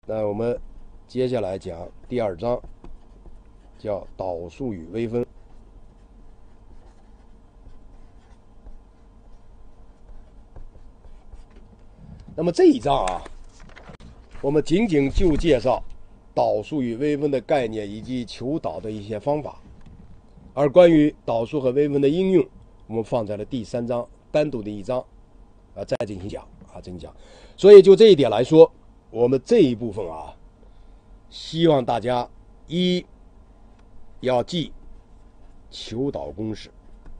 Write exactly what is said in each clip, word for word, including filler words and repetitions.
那我们接下来讲第二章，叫导数与微分。那么这一章啊，我们仅仅就介绍导数与微分的概念以及求导的一些方法，而关于导数和微分的应用，我们放在了第三章单独的一章啊，再进行讲啊，进行讲。所以就这一点来说，我们这一部分啊，希望大家一要记求导公式。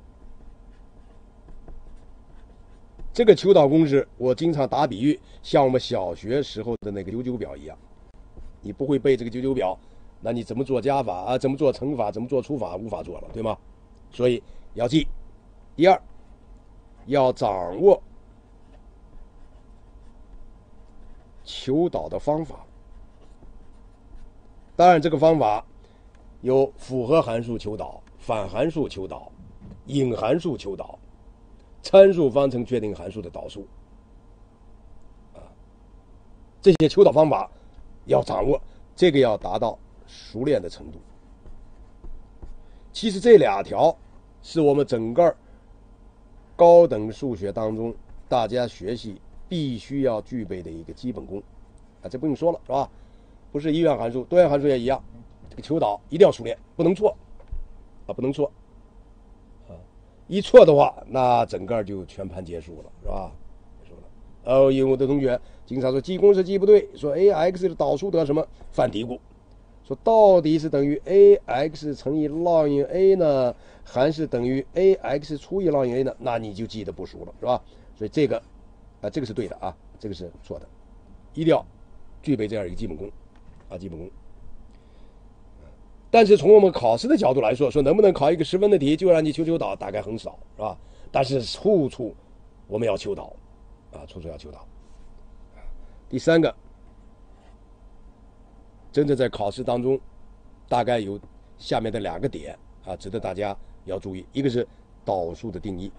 这个求导公式，我经常打比喻，像我们小学时候的那个九九表一样。你不会背这个九九表，那你怎么做加法啊？怎么做乘法？怎么做除法？无法做了，对吗？所以要记。第二，要掌握求导的方法。当然，这个方法有复合函数求导、反函数求导、隐函数求导、参数方程确定函数的导数啊，这些求导方法要掌握，这个要达到熟练的程度。其实这两条是我们整个高等数学当中大家学习必须要具备的一个基本功啊，这不用说了，是吧？不是一元函数，多元函数也一样，这个求导一定要熟练，不能错啊，不能错啊！一错的话，那整个就全盘结束了，是吧？结束了。呃，因为我的同学经常说记公式记不对，说 a x 的导数得什么，犯嘀咕，说到底是等于 a x 乘以 ln a 呢，还是等于 a x 除以 ln a 呢？那你就记得不熟了，是吧？所以这个啊，这个是对的啊，这个是错的，一定要具备这样一个基本功啊，基本功。但是从我们考试的角度来说，说能不能考一个十分的题就让你求求导，大概很少，是吧？但是处处我们要求导啊，处处要求导。第三个，真正在考试当中，大概有下面的两个点啊，值得大家要注意。一个是导数的定义，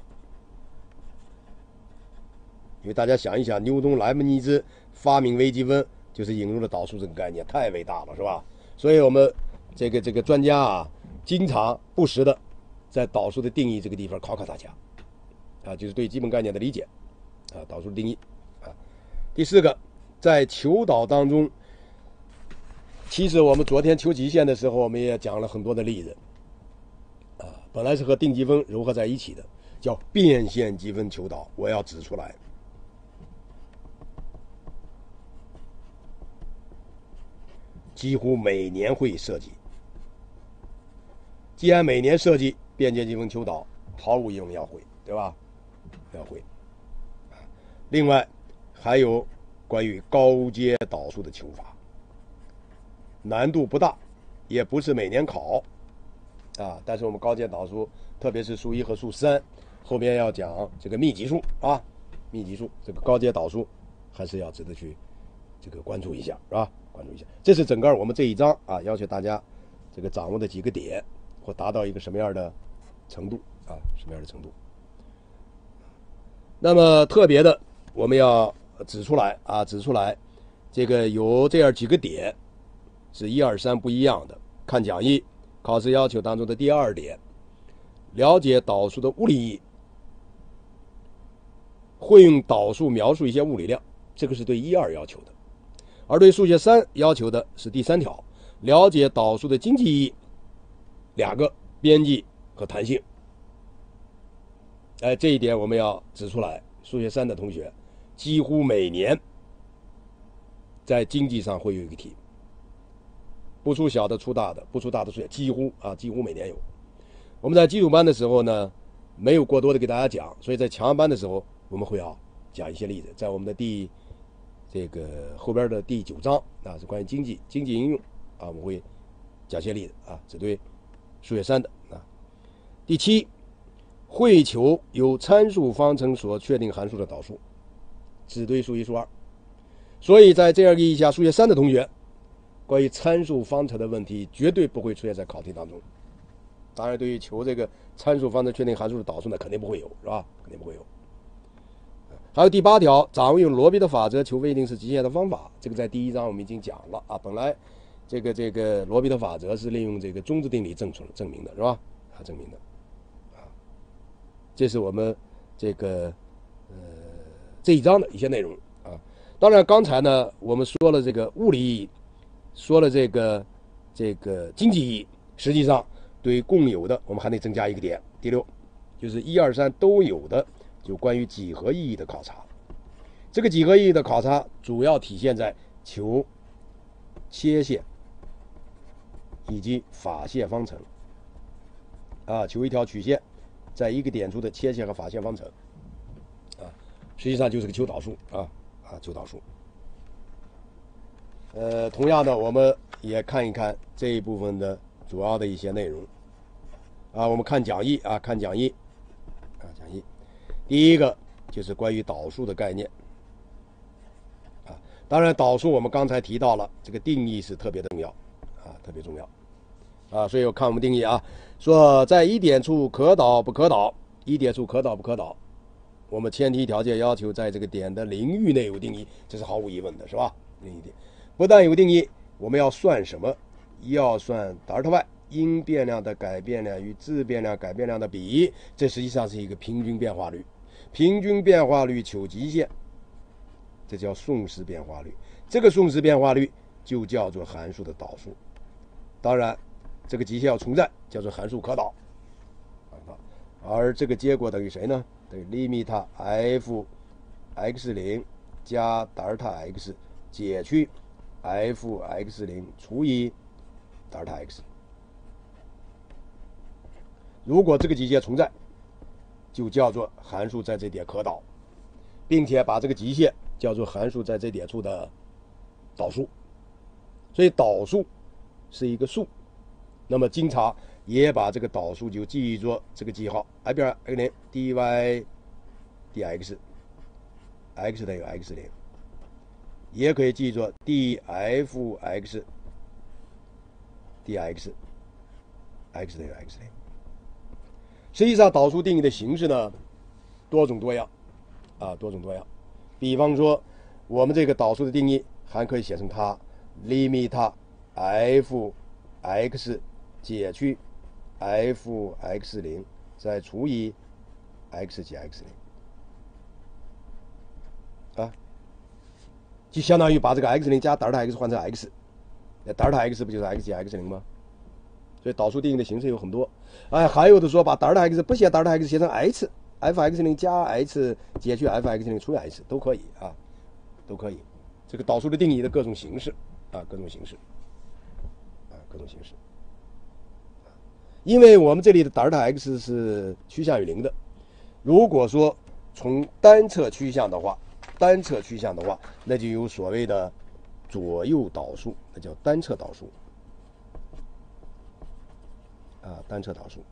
因为大家想一想，牛顿、莱布尼兹发明微积分，就是引入了导数这个概念，太伟大了，是吧？所以我们这个这个专家啊，经常不时的在导数的定义这个地方考考大家，啊，就是对基本概念的理解，啊，导数的定义，啊。第四个，在求导当中，其实我们昨天求极限的时候，我们也讲了很多的例子，啊，本来是和定积分糅合在一起的，叫变现积分求导，我要指出来。几乎每年会设计，既然每年设计变现积分求导，毫无疑问要会，对吧？要会。另外还有关于高阶导数的求法，难度不大，也不是每年考啊。但是我们高阶导数，特别是数一和数三，后边要讲这个幂级数啊，幂级数这个高阶导数还是要值得去这个关注一下，是吧？关注一下，这是整个我们这一章啊，要求大家这个掌握的几个点，或达到一个什么样的程度啊，什么样的程度。那么特别的，我们要指出来啊，指出来，这个有这样几个点，是一二三不一样的。看讲义，考试要求当中的第二点，了解导数的物理意义，会用导数描述一些物理量，这个是对一二要求的。而对数学三要求的是第三条，了解导数的经济意义，两个边际和弹性。哎，这一点我们要指出来。数学三的同学，几乎每年在经济上会有一个题，不出小的出大的，不出大的出小，几乎啊，几乎每年有。我们在基础班的时候呢，没有过多的给大家讲，所以在强班的时候，我们会要讲一些例子，在我们的第这个后边的第九章啊，是关于经济经济应用啊，我们会讲些例子啊，只对数学三的啊。第七，会求由参数方程所确定函数的导数，只对数一数二。所以在这样意义下，数学三的同学，关于参数方程的问题绝对不会出现在考题当中。当然，对于求这个参数方程确定函数的导数呢，肯定不会有，是吧？肯定不会有。 还有第八条，掌握用罗宾的法则求非一定式极限的方法，这个在第一章我们已经讲了啊。本来这个这个罗宾的法则是利用这个中子定理证出证明的，是吧？啊，证明的啊，这是我们这个呃这一章的一些内容啊。当然，刚才呢我们说了这个物理意义，说了这个这个经济意义，实际上对共有的我们还得增加一个点，第六就是一二三都有的。就关于几何意义的考察，这个几何意义的考察主要体现在求切线以及法线方程啊，求一条曲线在一个点处的切线和法线方程啊，实际上就是个求导数啊啊求导数。呃，同样的，我们也看一看这一部分的主要的一些内容啊，我们看讲义啊，看讲义啊，讲义。第一个就是关于导数的概念啊，当然导数我们刚才提到了，这个定义是特别重要啊，特别重要啊，所以我看我们定义啊，说在一点处可导不可导，一点处可导不可导，我们前提条件要求在这个点的领域内有定义，这是毫无疑问的，是吧？另一点，不但有定义，我们要算什么？要算德尔塔 y。因变量的改变量与自变量改变量的比，这实际上是一个平均变化率。平均变化率求极限，这叫宋氏变化率。这个宋氏变化率就叫做函数的导数。当然，这个极限要存在，叫做函数可导。而这个结果等于谁呢？等于 limit f x 零加德尔塔 x 减去 f x 零除以德尔塔 x。如果这个极限存在，就叫做函数在这点可导，并且把这个极限叫做函数在这点处的导数。所以导数是一个数，那么经常也把这个导数就记忆作这个记号 i 边 x 零 dy dx x 等于 x 零，也可以记作 dfx dx x 等于 x 零。实际上，导数定义的形式呢，多种多样，啊，多种多样。比方说，我们这个导数的定义还可以写成它 limit f x 减去 f x 零再除以 x 减 x 零，啊，就相当于把这个 x 零加德尔塔 x 换成 x， 那德尔塔 x 不就是 x 减 x 零吗？所以导数定义的形式有很多，哎，还有的说把德尔塔 x 不写德尔塔 x 写成 h f x 零加 h 减去 f x 零除以 h 都可以啊，都可以。这个导数的定义的各种形式啊，各种形式啊，各种形式。因为我们这里的德尔塔 x 是趋向于零的，如果说从单侧趋向的话，单侧趋向的话，那就有所谓的左右导数，那叫单侧导数。啊，单侧导数，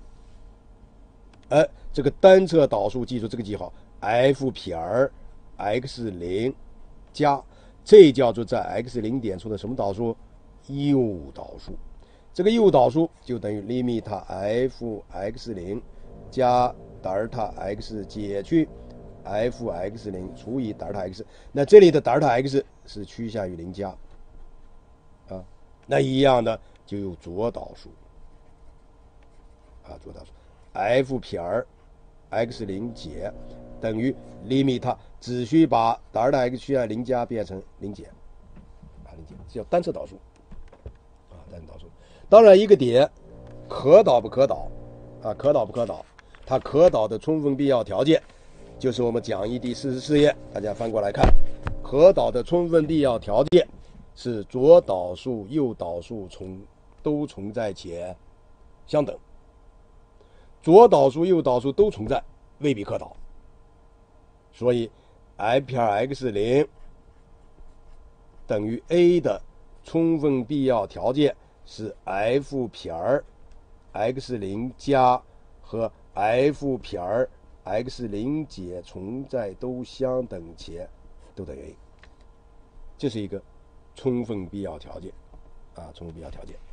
哎，这个单侧导数记住这个记号 f 撇 x 零加，这叫做在 x 零点处的什么导数？右导数。这个右导数就等于 limit f x 零加德尔塔 x 减去 f x 零除以德尔塔 x。那这里的德尔塔 x 是趋向于零加，啊，那一样的就有左导数。啊，左导数 f 撇 x 零减等于 limit， 只需把德尔塔 x 趋向零加变成零减，啊，零减，这叫单侧导数，啊，单侧导数。当然，一个点可导不可导，啊，可导不可导，它可导的充分必要条件，就是我们讲义第四十四页，大家翻过来看，可导的充分必要条件是左导数、右导数从都存在且相等。左导数、右导数都存在，未必可导。所以 i 撇 x 零等于 a 的充分必要条件是 f 撇 x 零加和 f 撇 x 零减存在都相等且都等于 a， 这是一个充分必要条件啊，充分必要条件。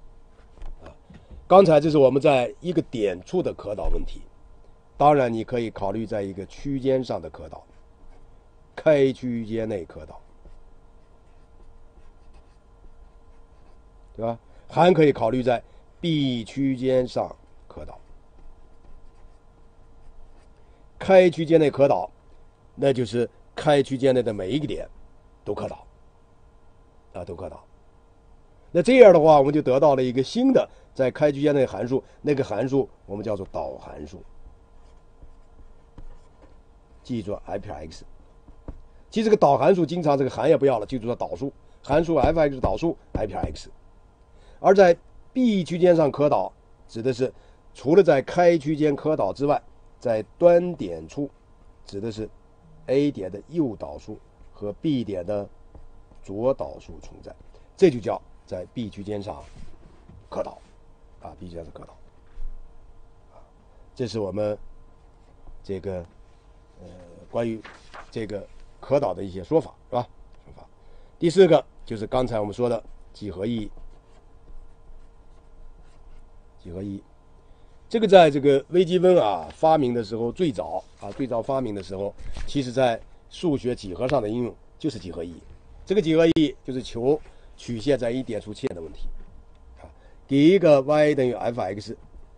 刚才这是我们在一个点处的可导问题，当然你可以考虑在一个区间上的可导开区间内可导，对吧？还可以考虑在 B 区间上可导。开区间内可导，那就是开区间内的每一个点都可导，啊，都可导。那这样的话，我们就得到了一个新的在开区间内函数，那个函数我们叫做导函数，记住 I P X。其实这个导函数经常这个函也不要了，记住它导数，函数 f(x) 导数 I P X。而在 B 区间上可导，指的是除了在开区间可导之外，在端点处指的是 A 点的右导数和 B 点的左导数存在，这就叫在 B 区间上可导，啊 ，B 区间上可导，啊，这是我们这个呃关于这个可导的一些说法，是吧？说法。第四个就是刚才我们说的几何意义，几何意义。这个在这个微积分啊发明的时候，最早啊最早发明的时候，其实在数学几何上的应用就是几何意义。这个几何意义就是求曲线在一点处切的问题啊，给一个 y 等于 f(x)，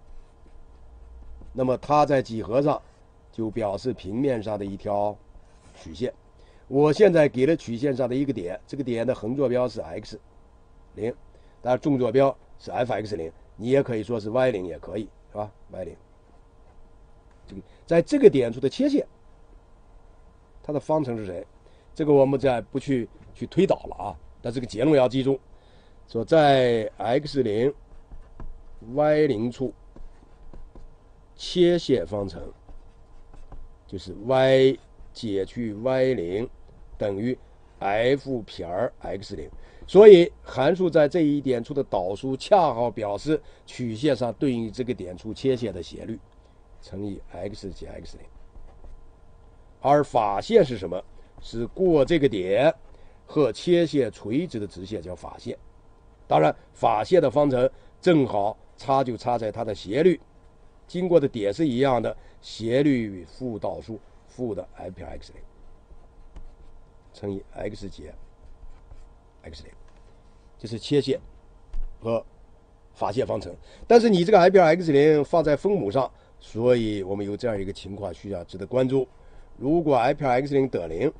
那么它在几何上就表示平面上的一条曲线。我现在给了曲线上的一个点，这个点的横坐标是 x 零，当然纵坐标是 f(x 零)，你也可以说是 y 零也可以。是吧 ？y 零，这个在这个点处的切线，它的方程是谁？这个我们再不去去推导了啊。但这个结论要记住，说在 x 零、y 零处切线方程就是 y 减去 y 零等于 f 撇 x 零。所以函数在这一点处的导数恰好表示曲线上对应这个点处切线的斜率乘以 x 减 x 零。而法线是什么？是过这个点和切线垂直的直线叫法线。当然法线的方程正好差就差在它的斜率，经过的点是一样的，斜率负导数负的 f 撇 x 零乘以 x 减 x 零，这是切线和法线方程。但是你这个 I 撇 x 零放在分母上，所以我们有这样一个情况需要值得关注。如果 I 撇 x 零得零，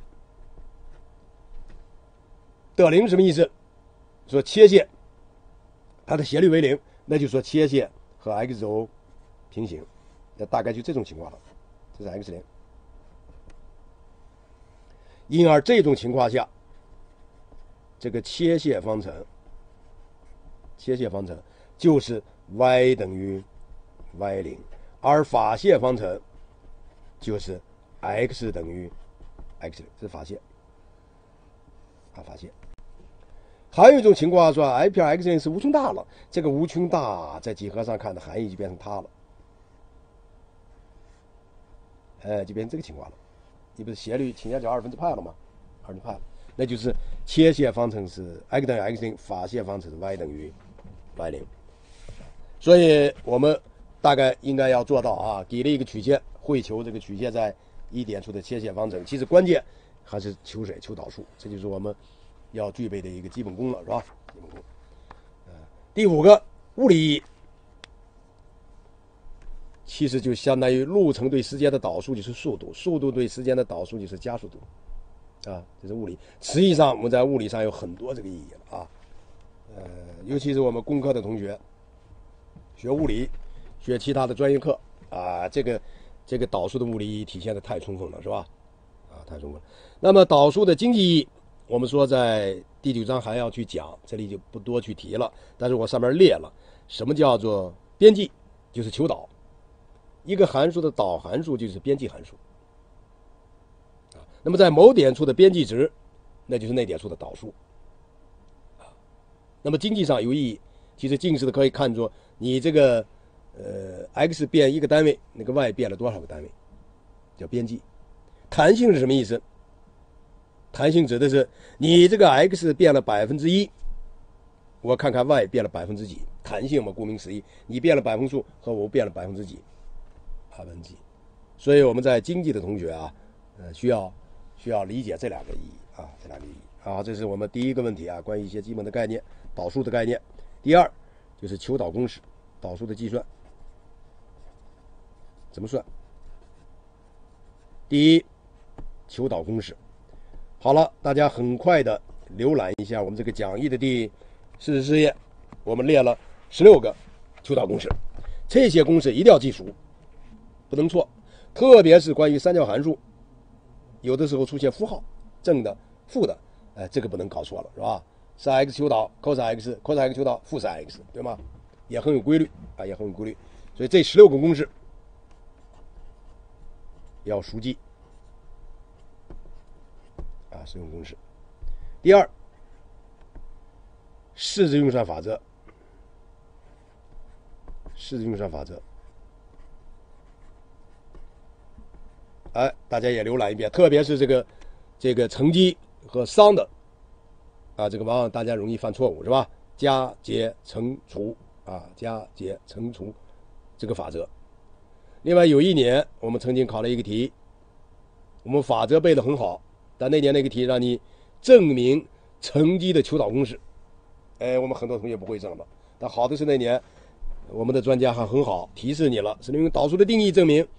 得零什么意思？说切线它的斜率为零，那就说切线和 x 轴平行，那大概就这种情况了。这是 x 零。因而这种情况下，这个切线方程，切线方程就是 y 等于 y 零，而法线方程就是 x 等于 x 零，这是法线啊，法线。还有一种情况说 I 撇 x 零是无穷大了，这个无穷大在几何上看的含义就变成它了，哎，就变成这个情况了。你不是斜率倾斜角二分之派了吗？二分之派了。那就是切线方程是 x 等于 x 零，法线方程是 y 等于 y 零。所以我们大概应该要做到啊，给了一个曲线，会求这个曲线在一点处的切线方程。其实关键还是求谁？求导数，这就是我们要具备的一个基本功了，是吧？基本功。呃，第五个物理意义，其实就相当于路程对时间的导数就是速度，速度对时间的导数就是加速度。啊，这是物理。实际上我们在物理上有很多这个意义了啊，呃，尤其是我们工科的同学，学物理、学其他的专业课啊，这个这个导数的物理意义体现的太充分了，是吧？啊，太充分了。那么导数的经济意义，我们说在第九章还要去讲，这里就不多去提了。但是我上面列了什么叫做边际，就是求导。一个函数的导函数就是边际函数。那么在某点处的边际值，那就是那点处的导数。那么经济上有意义，其实近似的可以看作你这个呃 x 变一个单位，那个 y 变了多少个单位，叫边际。弹性是什么意思？弹性指的是你这个 x 变了百分之一，我看看 y 变了百分之几。弹性嘛，顾名思义，你变了百分数和我变了百分之几，百分之几。所以我们在经济的同学啊，呃，需要需要理解这两个意义啊，这两个意义。好，这是我们第一个问题啊，关于一些基本的概念，导数的概念。第二就是求导公式，导数的计算怎么算？第一，求导公式。好了，大家很快的浏览一下我们这个讲义的第四十四页，我们列了十六个求导公式，这些公式一定要记熟，不能错。特别是关于三角函数，有的时候出现负号，正的、负的，哎，这个不能搞错了，是吧？sin x 求导 cos x，cos x 求导负 sin x， 对吗？也很有规律啊，也很有规律。所以这十六个公式要熟记啊，实用公式。第二，式子运算法则，式子运算法则。哎，大家也浏览一遍，特别是这个这个乘积和商的啊，这个往往大家容易犯错误，是吧？加减乘除啊，加减乘除这个法则。另外有一年我们曾经考了一个题，我们法则背得很好，但那年那个题让你证明乘积的求导公式，哎，我们很多同学不会证了。但好的是那年我们的专家还很好，提示你了，是用导数的定义证明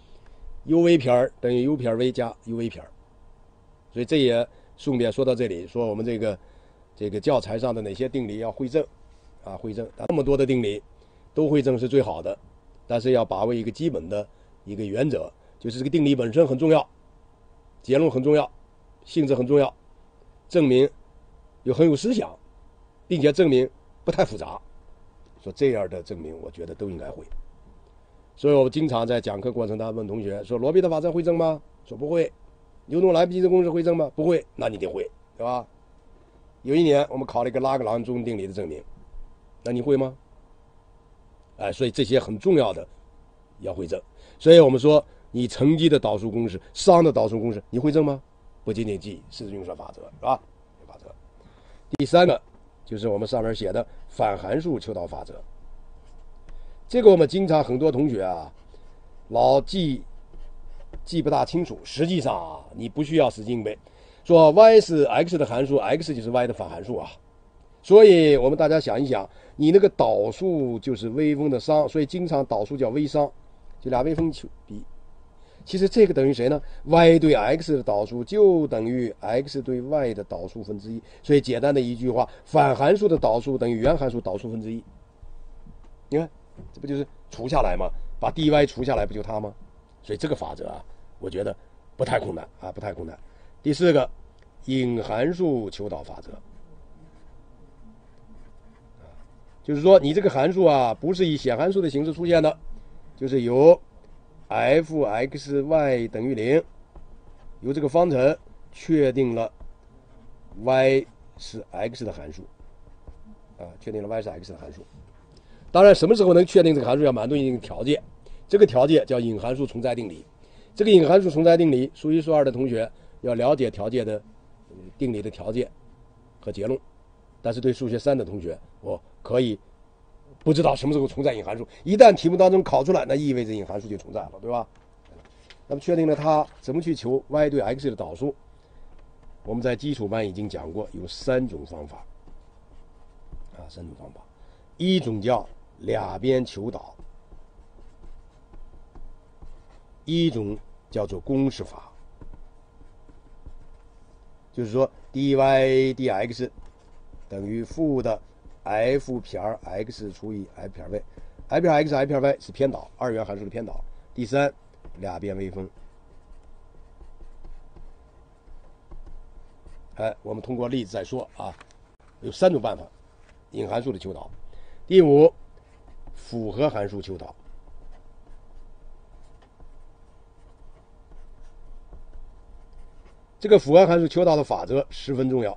uv 撇等于 u 撇 v 加 uv 撇。所以这也顺便说到这里，说我们这个这个教材上的哪些定理要会证啊，会证。那么多的定理都会证是最好的，但是要把握一个基本的一个原则，就是这个定理本身很重要，结论很重要，性质很重要，证明又很有思想，并且证明不太复杂。说这样的证明，我觉得都应该会。所以我经常在讲课过程当中问同学说：罗宾的法则会证吗？说不会。牛顿莱布尼茨公式会证吗？不会。那你得会，对吧？有一年我们考了一个拉格朗中定理的证明，那你会吗？哎，所以这些很重要的要会证。所以我们说，你乘积的导数公式、商的导数公式，你会证吗？不仅仅记式子运算法则，是吧？法则。第三个就是我们上面写的反函数求导法则。这个我们经常很多同学啊，老记记不大清楚。实际上啊，你不需要死记硬背。说 y 是 x 的函数 ，x 就是 y 的反函数啊。所以我们大家想一想，你那个导数就是微分的商，所以经常导数叫微商，就俩微分求比。其实这个等于谁呢 ？y 对 x 的导数就等于 x 对 y 的导数分之一。所以简单的一句话，反函数的导数等于原函数导数分之一。你看。这不就是除下来吗？把 dy 除下来不就它吗？所以这个法则啊，我觉得不太困难啊，不太困难。第四个，隐函数求导法则，就是说你这个函数啊，不是以显函数的形式出现的，就是由 f(x,y) 等于零，由这个方程确定了 y 是 x 的函数，啊，确定了 y 是 x 的函数。当然，什么时候能确定这个函数要满足一定条件？这个条件叫隐函数存在定理。这个隐函数存在定理，数一数二的同学要了解条件的定理的条件和结论。但是对数学三的同学，我可以不知道什么时候存在隐函数。一旦题目当中考出来，那意味着隐函数就存在了，对吧？那么确定了它怎么去求 y 对 x 的导数？我们在基础班已经讲过，有三种方法啊，三种方法。一种叫两边求导，一种叫做公式法，就是说 dy dx 等于负的 f 撇 x 除以 f 撇 y，i 撇 x i 撇 y 是偏导，二元函数的偏导。第三，两边微分。哎，我们通过例子再说啊，有三种办法，隐函数的求导。第五，复合函数求导。这个复合函数求导的法则十分重要，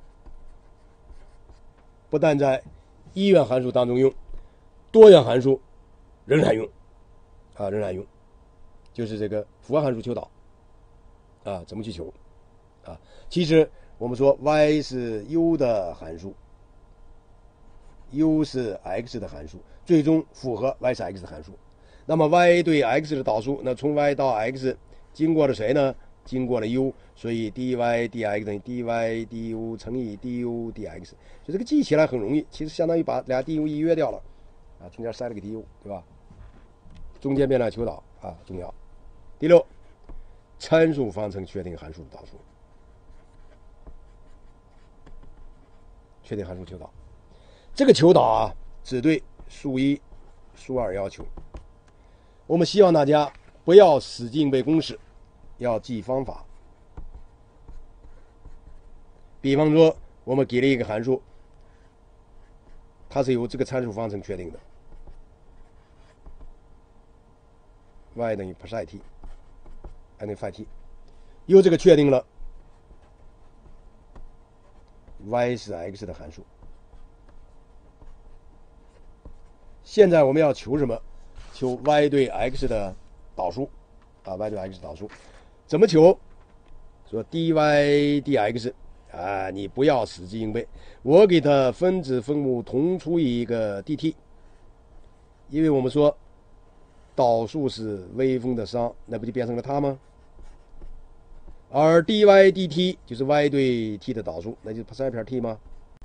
不但在一元函数当中用，多元函数仍然用，啊，仍然用，就是这个复合函数求导，啊，怎么去求？啊，其实我们说 y 是 u 的函数。u 是 x 的函数，最终符合 y 是 x 的函数。那么 y 对 x 的导数，那从 y 到 x 经过了谁呢？ 经过了 u， 所以 dy dx 等于 dy du 乘以 du dx， 就这个记起来很容易，其实相当于把俩 du 一约掉了啊，中间塞了个 du， 对吧？中间变量求导啊，重要。第六，参数方程确定函数的导数，确定函数求导。这个求导啊，只对数一、数二要求。我们希望大家不要死记硬背公式，要记方法。比方说，我们给了一个函数，它是由这个参数方程确定的 ，y 等于 psi t， i 等于 phi t， 由这个确定了 y 是 x 的函数。现在我们要求什么？求 y 对 x 的导数啊 ，y 对 x 导数怎么求？说 dy dx 啊，你不要死记硬背，我给它分子分母同除以一个 dt， 因为我们说导数是微分的商，那不就变成了它吗？而 dy dt 就是 y 对 t 的导数，那就是 psi 撇 t 吗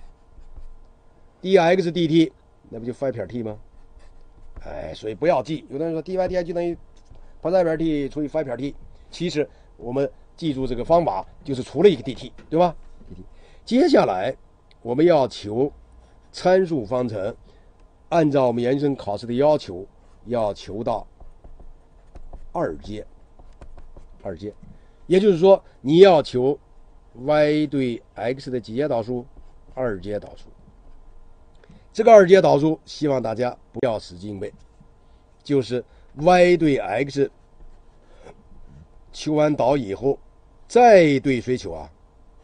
？dx dt 那不就 phi 撇 t 吗？哎，所以不要记。有的人说 dy dx 就等于 psi 撇 t 除以 phi 撇 t， 其实我们记住这个方法就是除了一个 dt， 对吧 ？dt。接下来我们要求参数方程，按照我们研究生考试的要求，要求到二阶，二阶，也就是说你要求 y 对 x 的几阶导数，二阶导数。这个二阶导数，希望大家不要死记硬背，就是 y 对 x 求完导以后，再对谁求啊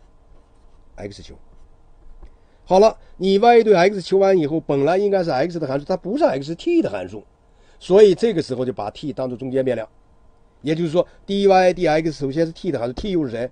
？x 求。好了，你 y 对 x 求完以后，本来应该是 x 的函数，它不是 x， 是 t 的函数，所以这个时候就把 t 当作中间变量，也就是说 dy dx 首先是 t 的函数 ，t 又是谁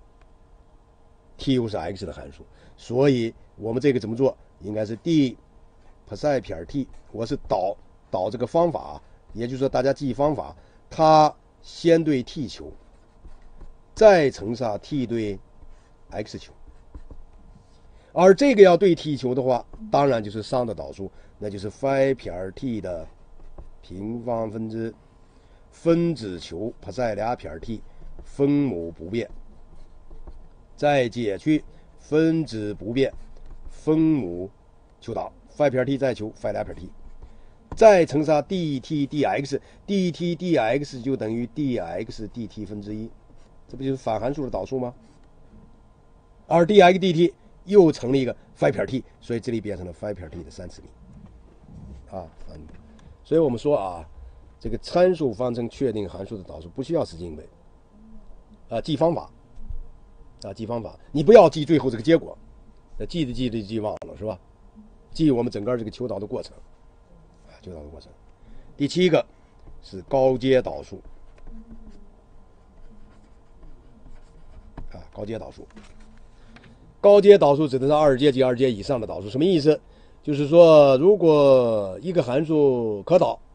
？t 又是 x 的函数，所以我们这个怎么做？应该是 d psi 撇 t， 我是导导这个方法，也就是说大家记忆方法，它先对 t 求，再乘上 t 对 x 求，而这个要对 t 求的话，当然就是商的导数，那就是 phi 撇 t 的平方分之分子求 psi 俩撇 t 分母不变，再解去分子不变分母求导。phi 撇 t 再求 phi 俩撇 t， 再乘上 dt dx， dt dx 就等于 dx dt 分之一，这不就是反函数的导数吗？而 dx dt 又成了一个 phi 撇 t， 所以这里变成了 phi 撇 t 的三次幂啊，嗯，所以我们说啊，这个参数方程确定函数的导数不需要死记硬背啊，记方法啊，记方法，你不要记最后这个结果，记着记着记忘了是吧？记我们整个这个求导的过程，啊，求导的过程。第七个是高阶导数，啊，高阶导数。高阶导数指的是二阶及二阶以上的导数，什么意思？就是说，如果一个函数可导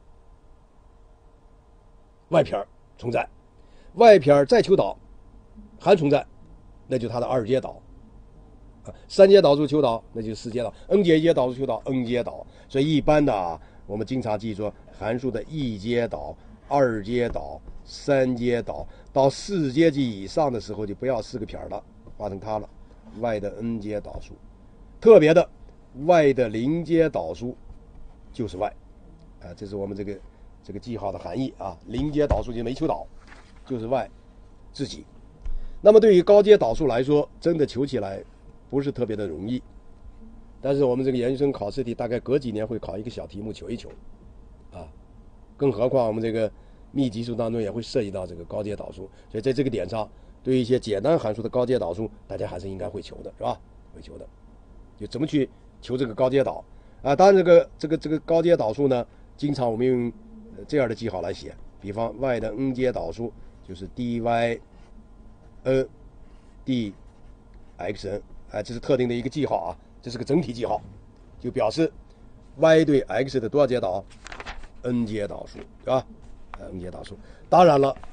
y 撇存在 ，y 撇再求导还存在，那就是它的二阶导。三阶导数求导，那就是四阶导 ；n 阶一阶导数求导 ，n 阶导。所以一般的啊，我们经常记住函数的一阶导、二阶导、三阶导，到四阶级以上的时候就不要四个撇了，画成它了 ，y 的 n 阶导数。特别的 ，y 的零阶导数就是 y， 啊，这是我们这个这个记号的含义啊。零阶导数就没求导，就是 y 自己。那么对于高阶导数来说，真的求起来不是特别的容易，但是我们这个研究生考试题大概隔几年会考一个小题目求一求，啊，更何况我们这个幂级数当中也会涉及到这个高阶导数，所以在这个点上，对于一些简单函数的高阶导数，大家还是应该会求的，是吧？会求的，就怎么去求这个高阶导啊？当然，这个这个这个高阶导数呢，经常我们用这样的记号来写，比方 y 的 n 阶导数就是 dy n d xn。哎，这是特定的一个记号啊，这是个整体记号，就表示 y 对 x 的多少阶导 n 阶导数，对吧 ？n 阶导数。当然了，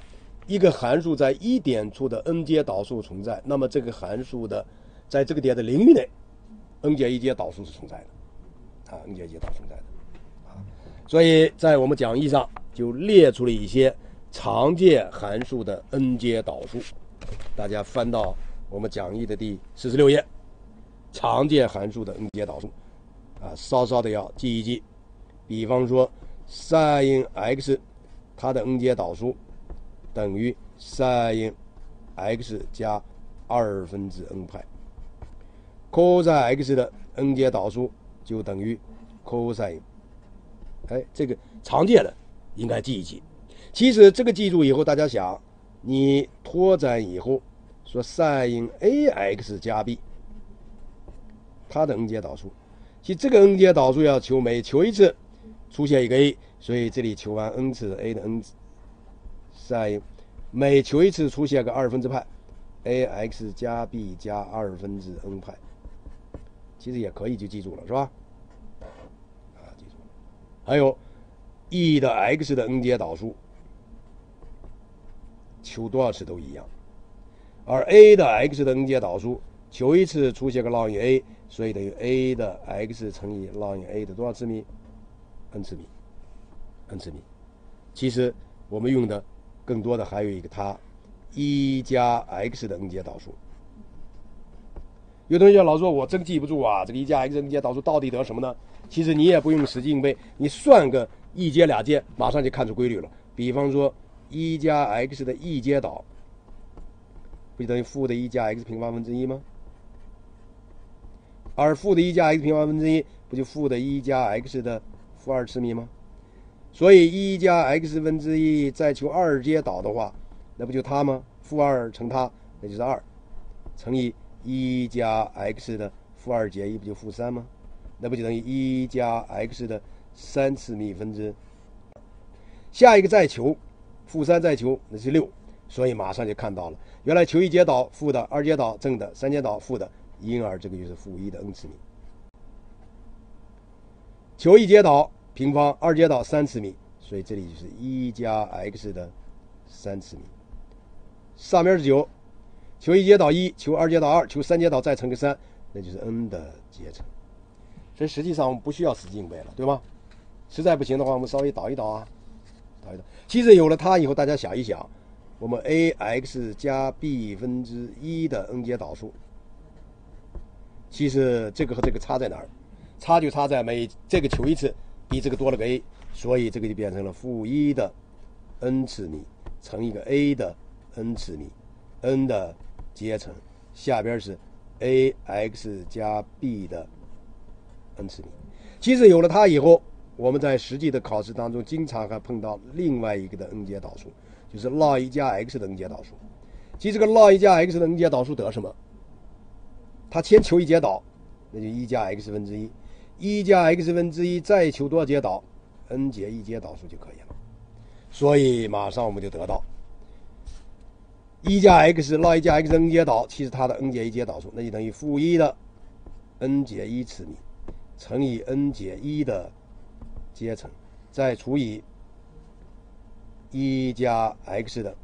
一个函数在一点处的 n 阶导数存在，那么这个函数的在这个点的领域内 n 减一阶导数是存在的，啊 n 减一阶导数存在的，啊，所以在我们讲义上就列出了一些常见函数的 n 阶导数，大家翻到我们讲义的第四十六页，常见函数的 n 阶导数，啊，稍稍的要记一记。比方说 sin x 它的 n 阶导数等于 sin x 加二分之 n 派 ，cos x 的 n 阶导数就等于 cos， 哎，这个常见的应该记一记。其实这个记住以后，大家想，你拓展以后说 sin ax 加 b， 它的 n 阶导数，其实这个 n 阶导数要求每求一次出现一个 a， 所以这里求完 n 次 a 的 n sin， 每求一次出现个二分之派 ax 加 b 加二分之 n 派，其实也可以就记住了，是吧？啊，记住了。还有 e 的 x 的 n 阶导数，求多少次都一样，而 a 的 x 的 n 阶导数，求一次出现个 log a， 所以等于 a 的 x 乘以 log a 的多少次幂 ？n 次幂 ，n 次幂。其实我们用的更多的还有一个它一加 x 的 n 阶导数。有同学老说我真记不住啊，这个一加 x n 阶导数到底得什么呢？其实你也不用死记硬背，你算个一阶俩阶，马上就看出规律了。比方说一加 x 的一阶导，不就等于负的一加 x 平方分之一吗？而负的一加 x 平方分之一，不就负的一加 x 的负二次幂吗？所以一加 x 分之一再求二阶导的话，那不就它吗？负二乘它，那就是二，乘以一加 x 的负二减一，不就负三吗？那不就等于一加 x 的三次幂分之二。下一个再求负三再求，那是六，所以马上就看到了，原来求一阶导负的，二阶导正的，三阶导负的，因而这个就是负一的 n 次幂。求一阶导平方，二阶导三次幂，所以这里就是一加 x 的三次幂。上面是九，求一阶导一，求二阶导二，求三阶导再乘个三，那就是 n 的阶乘。所以实际上我们不需要死记硬背了，对吗？实在不行的话，我们稍微导一导啊，导一导。其实有了它以后，大家想一想，我们 ax 加 b 分之一的 n 阶导数，其实这个和这个差在哪儿？差就差在每这个求一次比这个多了个 a， 所以这个就变成了负一的 n 次幂乘一个 a 的 n 次幂 ，n 的阶乘，下边是 ax 加 b 的 n 次幂。其实有了它以后，我们在实际的考试当中经常还碰到另外一个的 n 阶导数，就是 log 一加 x 的 n 阶导数。其实这个 log 一加 x 的 n 阶导数得什么？它先求一阶导，那就一加 x 分之一，一加 x 分之一再求多少阶导 ？n 减一阶导数就可以了。所以马上我们就得到一加 x log 一加 x n 阶导，其实它的 n 减一阶导数，那就等于负一的 n 减一次幂乘以 n 减一的阶乘，再除以一加 x 的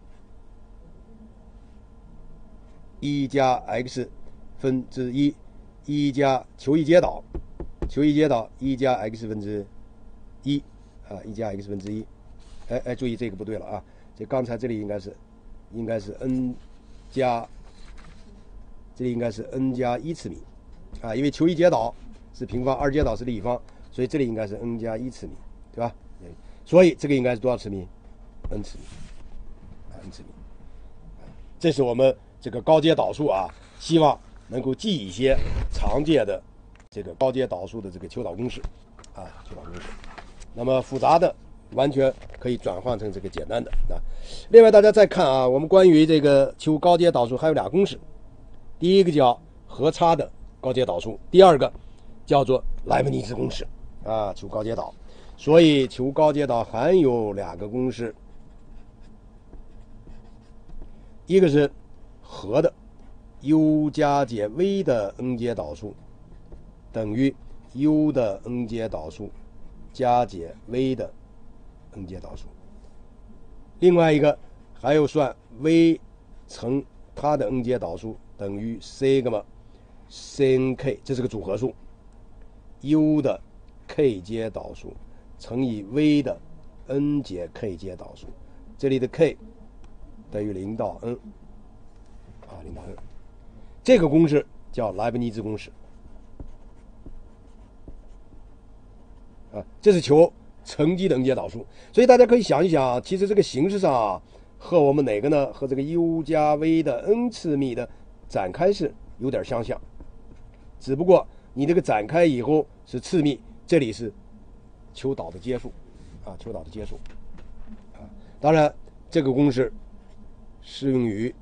一加 x 分之一，一加求一阶导，求一阶导一加 x 分之一啊，一加 x 分之一。哎哎，注意这个不对了啊！这刚才这里应该是应该是 n 加，这里应该是 n 加一次幂啊，因为求一阶导是平方，二阶导是立方，所以这里应该是 n 加一次幂，对吧？所以这个应该是多少次幂 ？n 次幂啊 ，n 次幂。这是我们这个高阶导数啊，希望能够记一些常见的这个高阶导数的这个求导公式啊，求导公式。那么复杂的完全可以转换成这个简单的啊。另外，大家再看啊，我们关于这个求高阶导数还有俩公式，第一个叫和差的高阶导数，第二个叫做莱布尼茨公式啊，求高阶导。所以求高阶导还有两个公式，一个是和的 u 加减 v 的 n 阶导数等于 u 的 n 阶导数加减 v 的 n 阶导数。另外一个还有算 v 乘它的 n 阶导数等于 sigma sin k， 这是个组合数。u 的 k 阶导数乘以 v 的 n 节 k 阶导数，这里的 k 等于零到 n， 啊，零到 n， 这个公式叫莱布尼兹公式，啊，这是求乘积的 n 阶导数。所以大家可以想一想，其实这个形式上啊，和我们哪个呢？和这个 u 加 v 的 n 次幂的展开式有点相像，只不过你这个展开以后是次幂，这里是求导的阶数，啊，求导的阶数，啊，当然这个公式适用于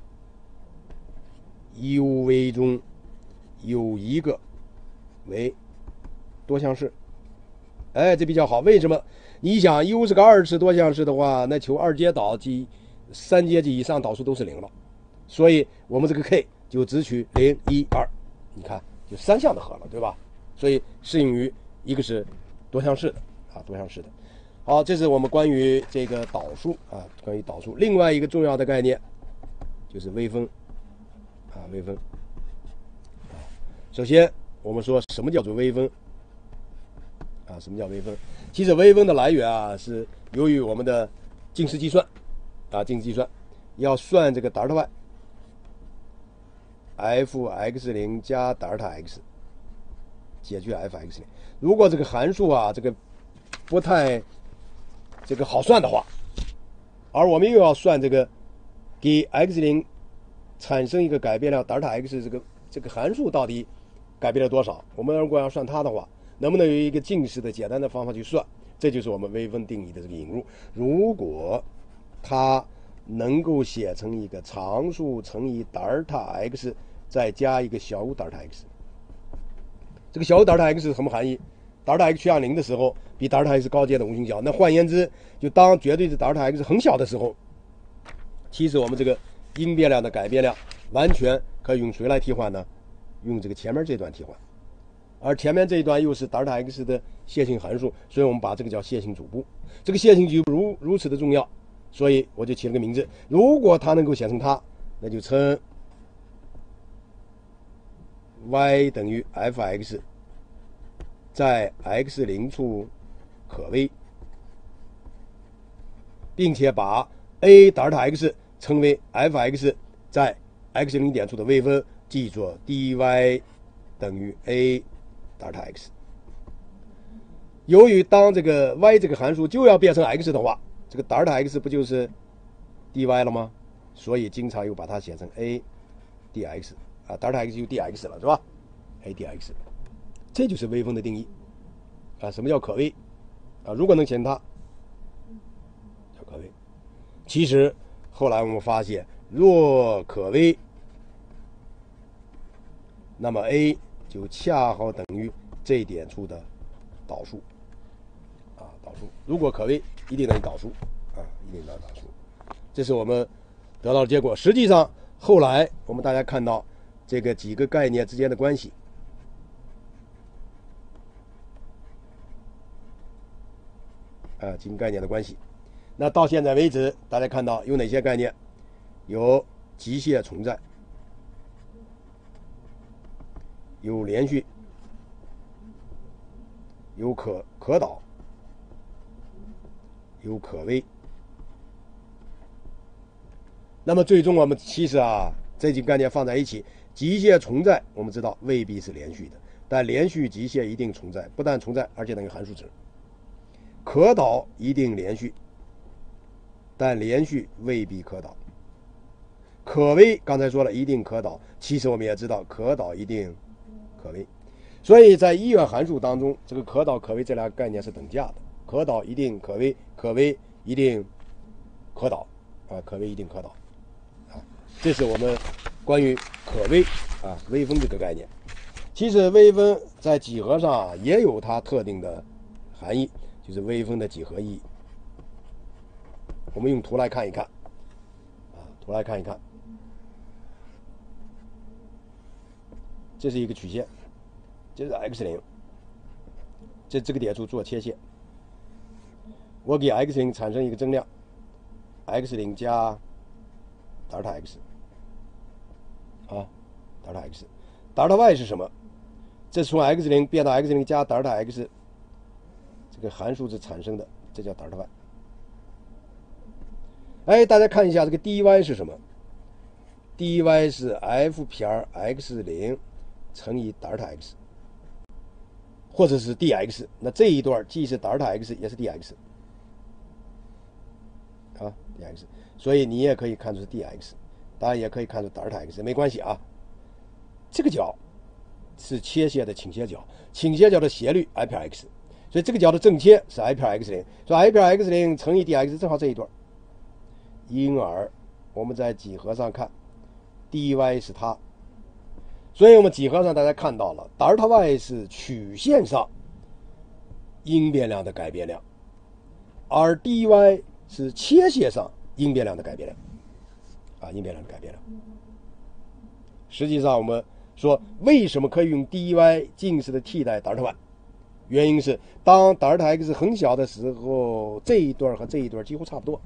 u v 中有一个为多项式，哎，这比较好。为什么？你想 u 是个二次多项式的话，那求二阶导及三阶及以上导数都是零了，所以我们这个 k 就只取零、一、二，你看就三项的和了，对吧？所以适用于一个是多项式的啊，多项式的。好，这是我们关于这个导数啊，关于导数。另外一个重要的概念就是微分啊，微分。首先我们说什么叫做微分啊？什么叫微分？其实微分的来源啊，是由于我们的近似计算啊，近似计算要算这个德尔塔 y，f x 零加德尔塔 x 解决 f x 零。如果这个函数啊，这个不太这个好算的话，而我们又要算这个给 x 零产生一个改变量德尔塔 x 这个这个函数到底改变了多少？我们如果要算它的话，能不能有一个近似的简单的方法去算？这就是我们微分定义的这个引入。如果它能够写成一个常数乘以德尔塔 x 再加一个小德尔塔 x， 这个小德尔塔 x 是什么含义？德尔塔 x 趋向零的时候，比德尔塔 x 高阶的无穷小。那换言之，就当绝对值德尔塔 x 很小的时候，其实我们这个因变量的改变量完全可以用谁来替换呢？用这个前面这段替换。而前面这一段又是德尔塔 x 的线性函数，所以我们把这个叫线性主部。这个线性主部如如此的重要，所以我就起了个名字。如果它能够写成它，那就称 y 等于 f(x) 在 x 零处可微，并且把 a 德尔塔 x 称为 f(x) 在 x 零点处的微分，记作 dy 等于 a 德尔塔 x。由于当这个 y 这个函数就要变成 x 的话，这个德尔塔 x 不就是 dy 了吗？所以经常又把它写成 a dx 啊，德尔塔 x 就 dx 了，是吧 ？a dx， 这就是微分的定义啊。什么叫可微啊？如果能写成它，叫可微。其实后来我们发现，若可微，那么 a 就恰好等于这点处的导数啊，导数。如果可微，一定等于导数啊，一定等于导数。这是我们得到的结果。实际上，后来我们大家看到这个几个概念之间的关系啊，几个概念的关系。那到现在为止，大家看到有哪些概念？有机械存在，有连续，有可可导，有可微。那么最终我们其实啊，这几个概念放在一起，机械存在我们知道未必是连续的，但连续机械一定存在，不但存在，而且等于函数值。可导一定连续，但连续未必可导。可微刚才说了一定可导，其实我们也知道可导一定可微。所以在一元函数当中，这个可导可微这两个概念是等价的，可导一定可微，可微一定可导啊，可微一定可导啊。这是我们关于可微啊微分这个概念。其实微分在几何上啊也有它特定的含义，就是微分的几何意义。我们用图来看一看啊，图来看一看。这是一个曲线，这是 x 零，这这个点处做切线。我给 x 零产生一个增量 x 零加德尔塔 x 啊，德尔塔 x， 德尔塔 y 是什么？这是从 x 零变到 x 零加德尔塔 x 这个函数是产生的，这叫德尔塔 y。哎，大家看一下这个 dy 是什么 ？dy 是 f 撇 x 零乘以德尔塔 x， 或者是 dx。那这一段既是德尔塔 x 也是 dx 啊 ，dx。所以你也可以看出是 dx， 当然也可以看出德尔塔 x， 没关系啊。这个角是切线的倾斜角，倾斜角的斜率 i 撇 x， 所以这个角的正切是 i 撇 x 零，所以 i 撇 x 零乘以 dx 正好这一段。因而我们在几何上看 dy 是它，所以我们几何上大家看到了德尔塔 y 是曲线上因变量的改变量，而 dy 是切线上因变量的改变量啊，因变量的改变量。实际上我们说为什么可以用 dy 近似的替代德尔塔 y， 原因是当德尔塔 x 很小的时候，这一段和这一段几乎差不多。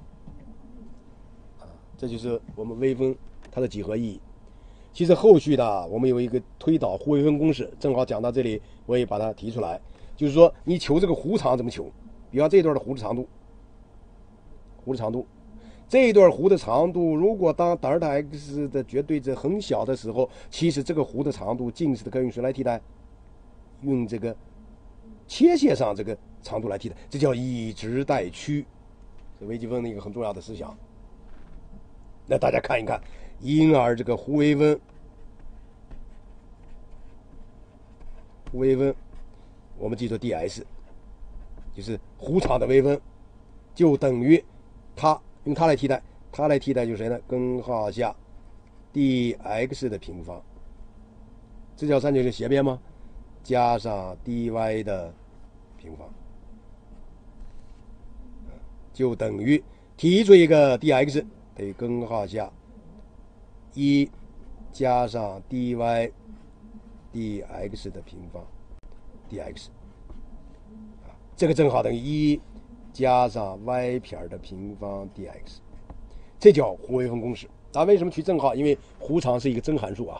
这就是我们微分它的几何意义。其实后续的我们有一个推导弧微分公式，正好讲到这里，我也把它提出来。就是说，你求这个弧长怎么求？比方这段的弧的长度，弧的长度，这一段弧的长度，如果当德尔塔 x 的绝对值很小的时候，其实这个弧的长度近似的可以用谁来替代？用这个切线上这个长度来替代，这叫以直代曲，是微积分的一个很重要的思想。那大家看一看，因而这个弧微分，弧微分，我们记住 ds， 就是弧长的微分，就等于它用它来替代，它来替代就是谁呢？根号下 dx 的平方，这条三角形斜边吗？加上 dy 的平方，就等于提出一个 dx。等于根号下一加上 dy dx 的平方 dx， 这个正好等于一加上 y 撇的平方 dx， 这叫弧微分公式。咱为什么取正号？因为弧长是一个真函数啊。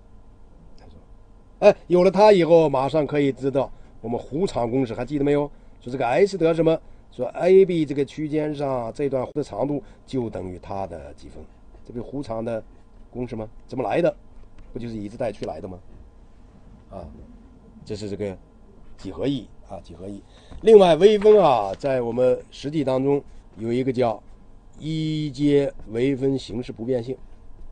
哎，有了它以后，马上可以知道我们弧长公式，还记得没有？说这个 s 得什么？说 A B 这个区间上这段弧的长度就等于它的几分，这不是弧长的公式吗？怎么来的？不就是以直代曲来的吗？啊，这是这个几何意啊，几何意。另外，微分啊，在我们实际当中有一个叫一阶微分形式不变性。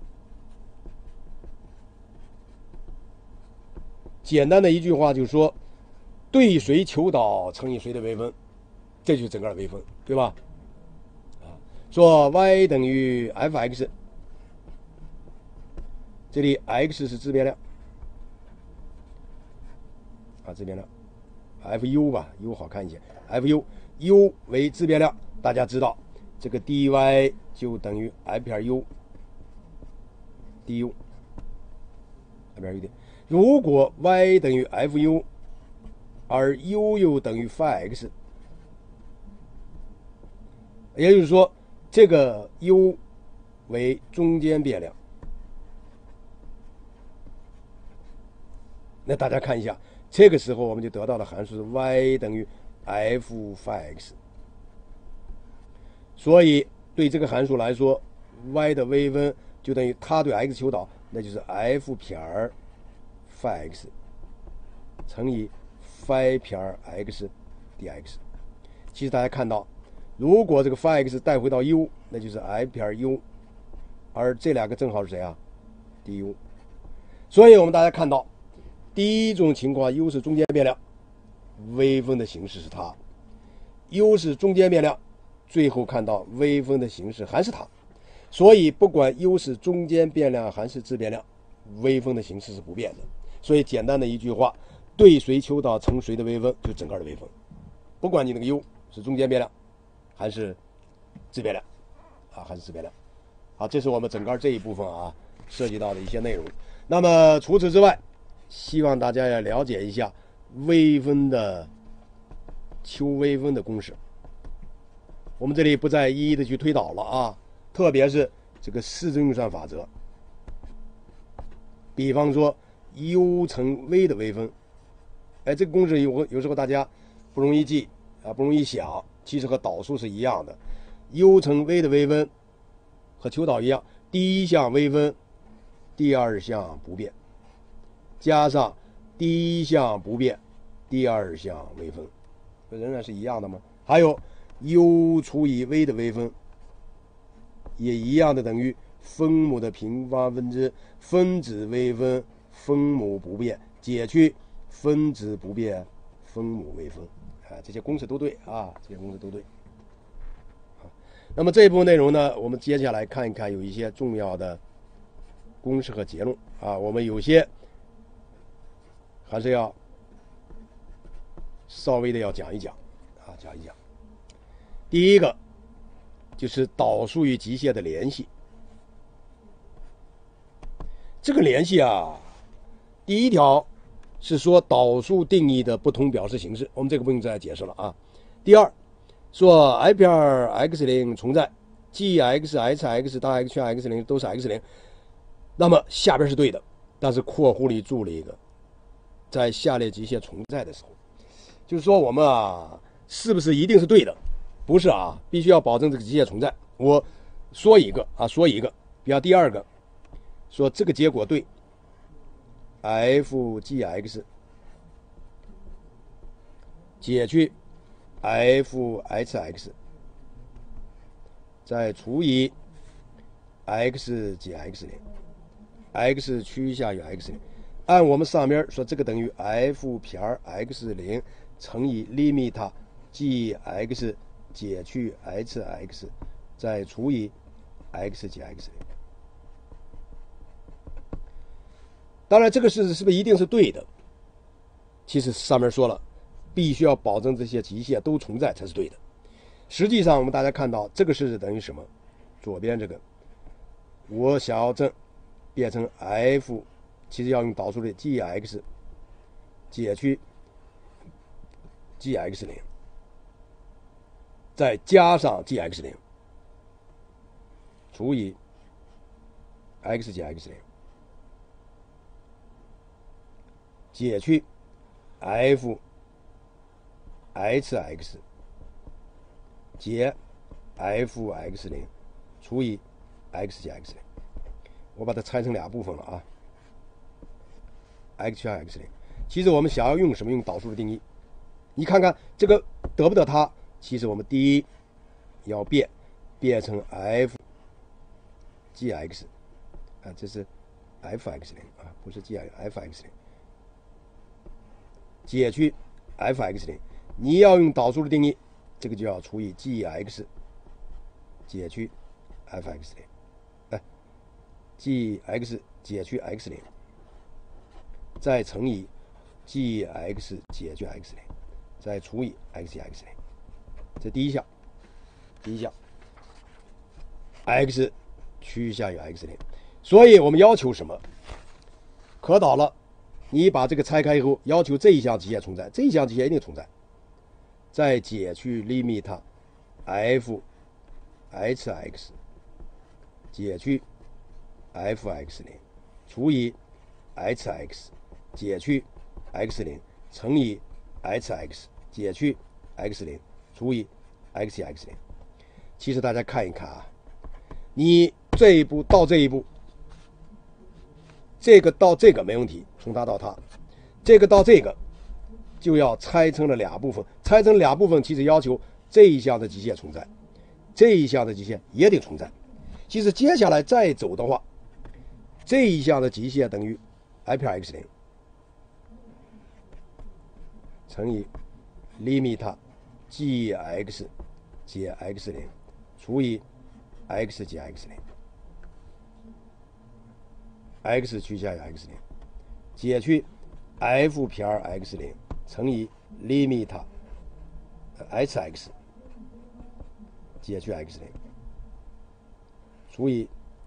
简单的一句话就是说，对谁求导乘以谁的微分。这就是整个的微分，对吧？啊，说 y 等于 f(x)， 这里 x 是自变量，啊，自变量 ，fu 吧 ，u 好看一些 ，fu，u 为自变量，大家知道这个 dy 就等于 f 撇 u，du， f 撇 u 的。如果 y 等于 fu， 而 u 又等于 φx。也就是说，这个 u 为中间变量。那大家看一下，这个时候我们就得到的函数是 y 等于 f φx。所以对这个函数来说 ，y 的微分就等于它对 x 求导，那就是 f 撇 φx 乘以 φ 撇 x dx。其实大家看到。如果这个 φx 带回到 u， 那就是 f 撇 u， 而这两个正好是谁啊 ？du。所以我们大家看到，第一种情况 u 是中间变量，微分的形式是它 ；u 是中间变量，最后看到微分的形式还是它。所以不管 u 是中间变量还是自变量，微分的形式是不变的。所以简单的一句话，对谁求导乘谁的微分，就整个的微分。不管你那个 u 是中间变量。还是自变量啊，还是自变量。好，这是我们整个这一部分啊涉及到的一些内容。那么除此之外，希望大家要了解一下微分的求微分的公式。 我们这里不再一一的去推导了啊，特别是这个四正运算法则。比方说 u 乘 v 的微分，哎，这个公式有有时候大家不容易记啊，不容易想，其实和导数是一样的。u 乘 v 的微分和求导一样，第一项微分，第二项不变，加上第一项不变，第二项微分，仍然是一样的吗？还有 u 除以 v 的微分，也一样的等于分母的平方分之分子微分分母不变减去分子不变分母微分啊，这些公式都对啊，这些公式都对。那么这一部分内容呢，我们接下来看一看有一些重要的公式和结论啊，我们有些还是要稍微的要讲一讲啊，讲一讲。第一个就是导数与极限的联系。这个联系啊，第一条是说导数定义的不同表示形式，我们这个不用再解释了啊。第二，说 i 撇 x 零存在 ，g(x)、h(x) 大 x 圈 x 零都是 x 零，那么下边是对的，但是括弧里注了一个，在下列极限存在的时候，就是说我们啊，是不是一定是对的？不是啊，必须要保证这个极限存在。我说一个啊，说一个，比方第二个，说这个结果对 f(g(x) 解去 f(h(x) 再除以 x 减 x 零 x 趋下于 x 零，按我们上面说，这个等于 f 撇 x 零乘以 limit g(x) 解去 h(x) 再除以 x 减 x 零。当然这个事是不是一定是对的？其实上面说了，必须要保证这些极限都存在才是对的。实际上我们大家看到这个式等于什么？左边这个我想要正变成 f， 其实要用导数的 g(x) 解去 g(x 零) 再加上 g(x 零) 除以 x 减 x 零解去 f h(x) 减 f x 零除以 x 减 x 零，我把它拆成两部分了啊。x 圈 x 零，其实我们想要用什么？用导数的定义。你看看这个得不得它？其实我们第一要变，变成 f g(x) 啊，这是 f(x 零) 啊，不是 g(f(x 零) 解去 f(x 零) 你要用导数的定义，这个就要除以 g(x) 解去 f(x 零) 哎 ，g(x) 解去 x 零，再乘以 g(x) 解去 x 零，再除以 x 减 x 零。这第一项，第一项 x 趋向于 x 零，所以我们要求什么？可导了，你把这个拆开以后，要求这一项极限存在，这一项极限一定存在，再解去 limit f h(x) 解去 f(x 零) 除以 h(x) 解去 x 零乘以 h(x) 解去 x 零除以 x 减 x 零。其实大家看一看啊，你这一步到这一步，这个到这个没问题，从它到它，这个到这个就要拆成了两部分，拆成两部分，其实要求这一项的极限存在，这一项的极限也得存在。其实接下来再走的话，这一项的极限等于 i 撇 x 零乘以 limit g(x) 减 x 零除以 x 减 x 零 x 趋向于 x 零解去 f 撇 x 零乘以 limit h(x) 解去 x 零除以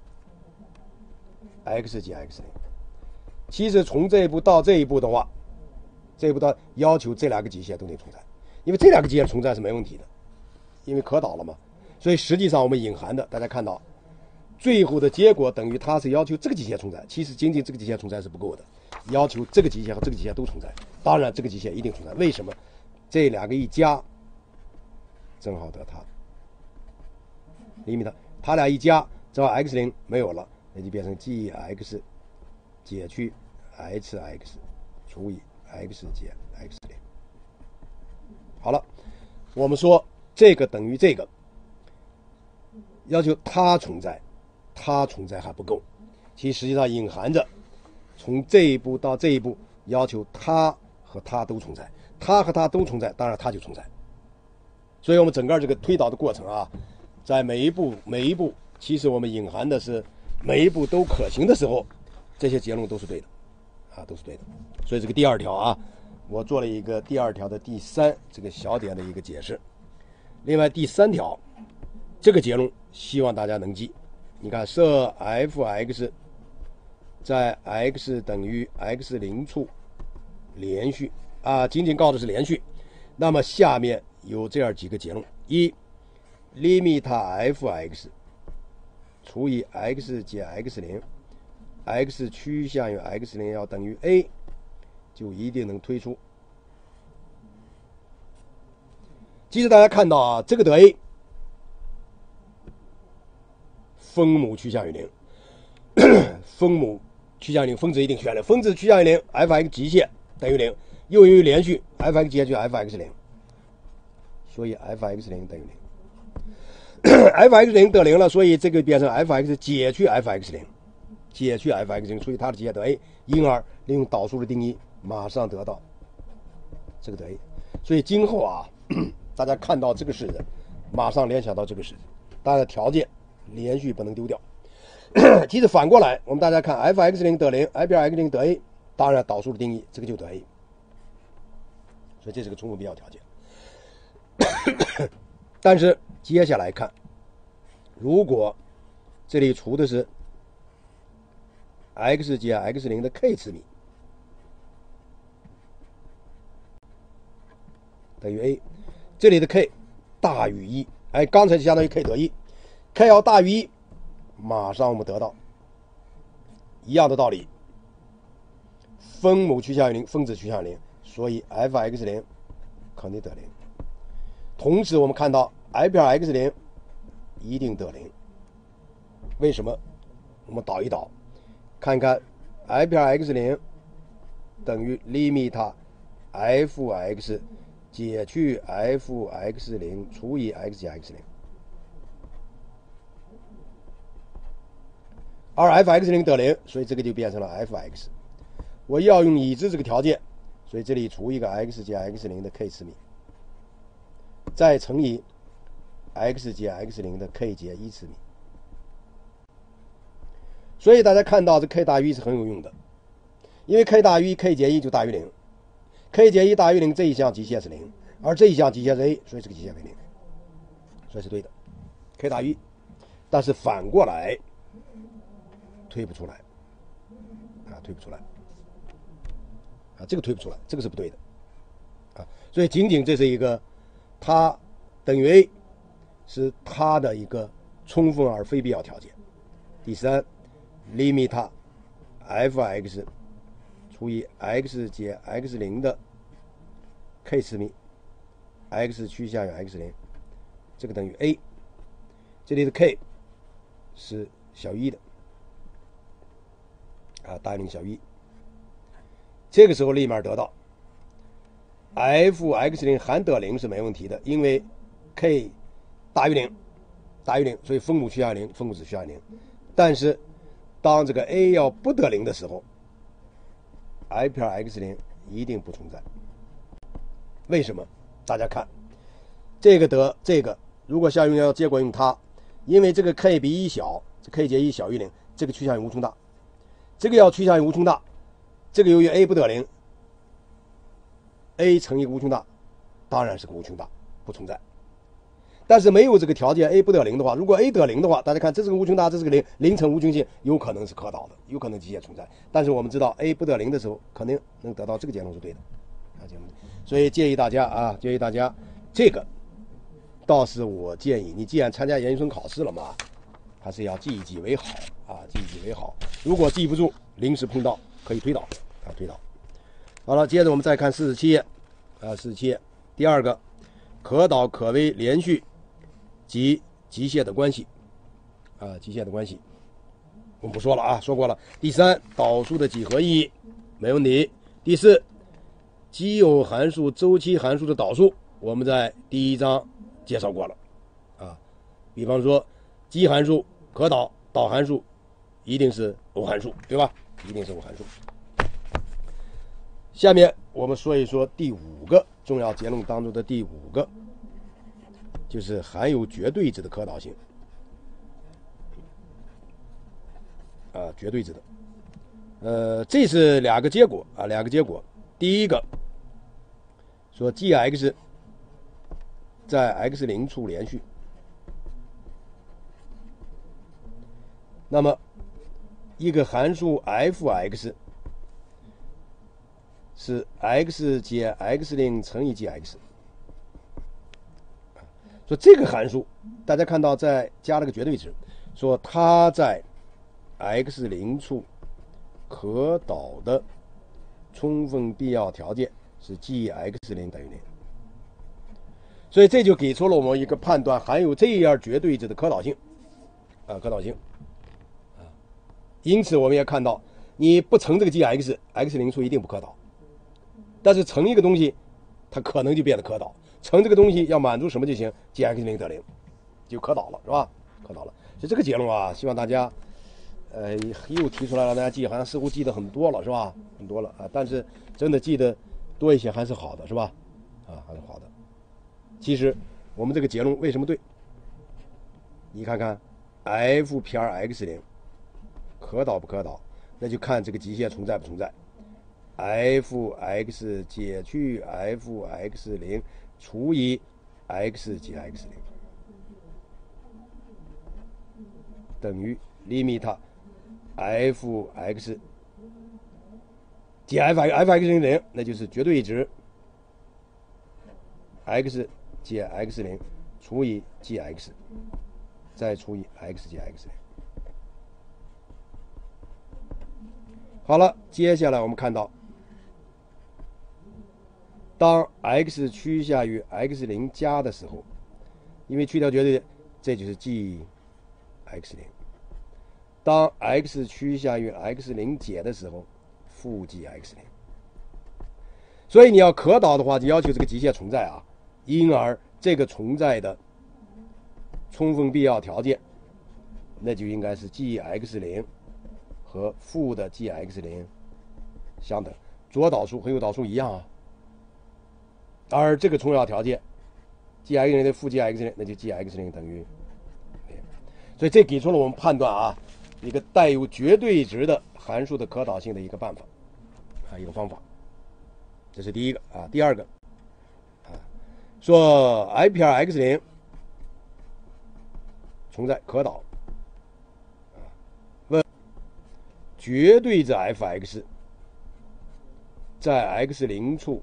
x 减 x 零。其实从这一步到这一步的话，这一步到要求这两个极限都得存在，因为这两个极限存在是没问题的因为可导了嘛，所以实际上我们隐含的，大家看到最后的结果等于它是要求这个极限存在，其实仅仅这个极限存在是不够的，要求这个极限和这个极限都存在。当然这个极限一定存在，为什么？这两个一加正好得它limit，它俩一加正好 x 零没有了，那就变成 gx 减去 hx 除以 x 减 x 零。好了，我们说这个等于这个，要求它存在，它存在还不够，其实实际上隐含着从这一步到这一步，要求它和它都存在，它和它都存在，当然它就存在。所以我们整个这个推导的过程啊，在每一步每一步，其实我们隐含的是每一步都可行的时候，这些结论都是对的啊，都是对的。所以这个第二条啊，我做了一个第二条的第三这个小点的一个解释。另外第三条这个结论希望大家能记，你看设 f(x) 在 x 等于 x 零 处连续啊，仅仅告的是连续，那么下面有这样几个结论：一 limit f(x) 除以 x 减 x 零 x 趋向于 x 零 要等于 a， 就一定能推出。其实大家看到啊，这个得 a 分母趋向于零，分母趋向于零，峰值一定趋向于零，峰值趋向于零 ，f(x) 极限等于零，又由于连续 f(x) 减去 f(x 零)，所以 f(x 零) 等于零，f(x 零) 得零了，所以这个变成 f(x) 减去 f(x 零)，减去 f(x 零) 除以它的极限得 a， 因而利用导数的定义，马上得到这个得 a。所以今后啊，大家看到这个式子，马上联想到这个式子，当然条件连续不能丢掉。其实反过来，我们大家看 f(x 零) 得零 ，i 边 x 零 得 a， 当然导数的定义，这个就得 a。所以这是个充分必要条件。但是接下来看，如果这里除的是 x 减 x 零 的 k 次幂，等于 a， 这里的 k 大于一，哎，刚才就相当于 k 得一 ，k 要大于一，马上我们得到一样的道理，分母趋向于零，分子趋向于零，所以 f(x 零) 肯定得零。同时我们看到 i 边 x 零 一定得零，为什么？我们导一导，看看 i 边 x 零 等于 limit f(x) 减去 f(x 零) 除以 x 减 x 零，而 f(x 零) 得零，所以这个就变成了 f(x)。我要用已知这个条件，所以这里除一个 x 减 x 零 的 k 次幂，再乘以 x 减 x 零 的 k 减一次幂。所以大家看到这 k 大于一是很有用的，因为 k 大于一 ，k 减一就大于零 ，k 减一大于零，这一项极限是零，而这一项极限是 a， 所以这个极限为零，所以是对的 ，k 大于一。但是反过来推不出来，啊，推不出来，啊，这个推不出来，这个是不对的，啊，所以仅仅这是一个它等于 a 是它的一个充分而非必要条件。第三 ，limit f(x) 除以 x 减 x 零 的 k 次幂 ，x 趋向于 x 零，这个等于 a， 这里的 k 是小于一的，啊，大于零小于一。这个时候立马得到 f(x 零) 含得零是没问题的，因为 k 大于零，大于零，所以分母趋向于零，分母值趋向于零。但是当这个 a 要不得零的时候 ，i 片 x 零一定不存在。为什么？大家看，这个得这个，如果下用要结果用它，因为这个 k 比一小，这 k 减一小于零，这个趋向于无穷大，这个要趋向于无穷大，这个由于 a 不得零 ，a 乘以无穷大，当然是个无穷大，不存在。但是没有这个条件 a 不得零的话，如果 a 得零的话，大家看这是个无穷大，这是个零，零乘无穷性有可能是可导的，有可能极限存在。但是我们知道 a 不得零的时候，肯定能得到这个结论是对的，啊，所以建议大家啊，建议大家这个到倒是我建议你，既然参加研究生考试了嘛，还是要记一记为好啊，记一记为好。如果记不住，临时碰到可以推导啊，推导。好了，接着我们再看四十七页啊，四十七页第二个，可导可微连续及极限的关系啊，极限的关系我们不说了啊，说过了。第三，导数的几何意义没问题。第四，奇偶函数、周期函数的导数，我们在第一章介绍过了啊。比方说，奇函数可导，导函数一定是偶函数，对吧？一定是偶函数。下面我们说一说第五个重要结论当中的第五个，就是含有绝对值的可导性。啊，绝对值的，呃，这是两个结果啊，两个结果。第一个说 G(x) 在 x 零处连续，那么一个函数 f(x) 是 x 减 x 零乘以 Gx。说这个函数，大家看到在加了个绝对值，说它在x 零处可导的充分必要条件是 Gx 零等于零，所以这就给出了我们一个判断含有这样绝对值的可导性啊，可导性啊。因此我们也看到，你不乘这个 Gx， x 零处一定不可导，但是乘一个东西，它可能就变得可导。乘这个东西要满足什么就行 ，Gx 零得零，就可导了，是吧？可导了。所以这个结论啊，希望大家。呃，又提出来了，大家记，好像似乎记得很多了，是吧？很多了啊，但是真的记得多一些还是好的，是吧？啊，还是好的。其实我们这个结论为什么对？你看看 f 撇 x 零可导不可导，那就看这个极限存在不存在。f(x) 减去 f(x 零) 除以 x 减 x 零等于 limit f(x) 减 f(x 零零) 那就是绝对值 x 减 x 零除以 Gx 再除以 x 减 x 零。好了，接下来我们看到，当 x 趋向于 x 零 加的时候，因为去掉绝对，这就是 Gx 零。当 x 趋向于 x 零 减的时候，负 Gx 零。所以你要可导的话，就要求这个极限存在啊，因而这个存在的充分必要条件，那就应该是 Gx 零和负的 Gx 零相等，左导数和右导数一样啊。而这个重要条件 ，Gx 零的负 Gx 零，那就 Gx 零等于零。所以这给出了我们判断啊。一个带有绝对值的函数的可导性的一个办法啊，一个方法，这是第一个啊。第二个啊，说 i 撇 x 零存在可导啊，问绝对值 f(x) 在 x 零处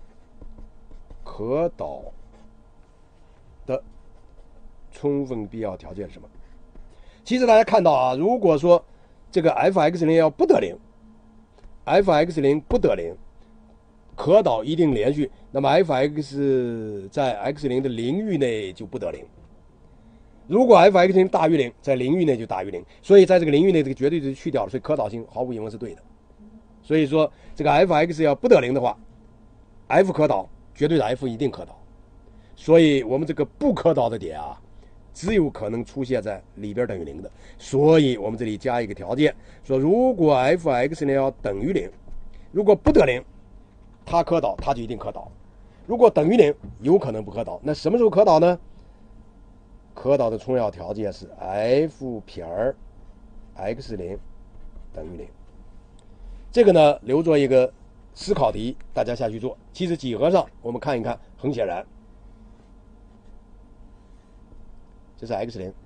可导的充分必要条件是什么？其实大家看到啊，如果说这个 f(x 零) 要不得零 ，f(x 零) 不得零，可导一定连续，那么 f(x) 在 x 零 的零域内就不得零。如果 f(x 零) 大于零，在零域内就大于零，所以在这个零域内这个绝对值去掉了，所以可导性毫无疑问是对的。所以说这个 f(x) 要不得零的话 ，f 可导，绝对的 f 一定可导。所以我们这个不可导的点啊，只有可能出现在里边等于零的，所以我们这里加一个条件，说如果 f(x 零) 要等于零，如果不得零，它可导，它就一定可导；如果等于零，有可能不可导。那什么时候可导呢？可导的重要条件是 f 撇 x 零等于零。这个呢，留作一个思考题，大家下去做。其实几何上我们看一看，很显然。这是 x 零，